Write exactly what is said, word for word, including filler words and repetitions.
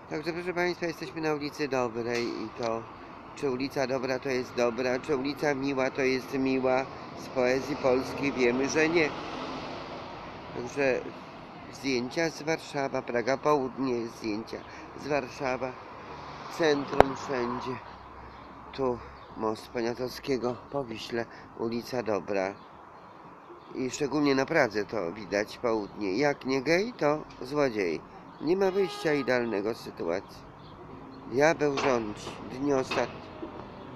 Także proszę Państwa, jesteśmy na ulicy Dobrej i to, czy ulica Dobra to jest dobra, czy ulica Miła to jest miła, z poezji polskiej wiemy, że nie. Także zdjęcia z Warszawa, Praga Południe, zdjęcia z Warszawa, centrum wszędzie. Tu most Poniatowskiego po Wiśle, ulica Dobra. I szczególnie na Pradze to widać południe. Jak nie gej, to złodziej. Nie ma wyjścia idealnego z sytuacji. Diabeł rządzi. Dni ostatnie.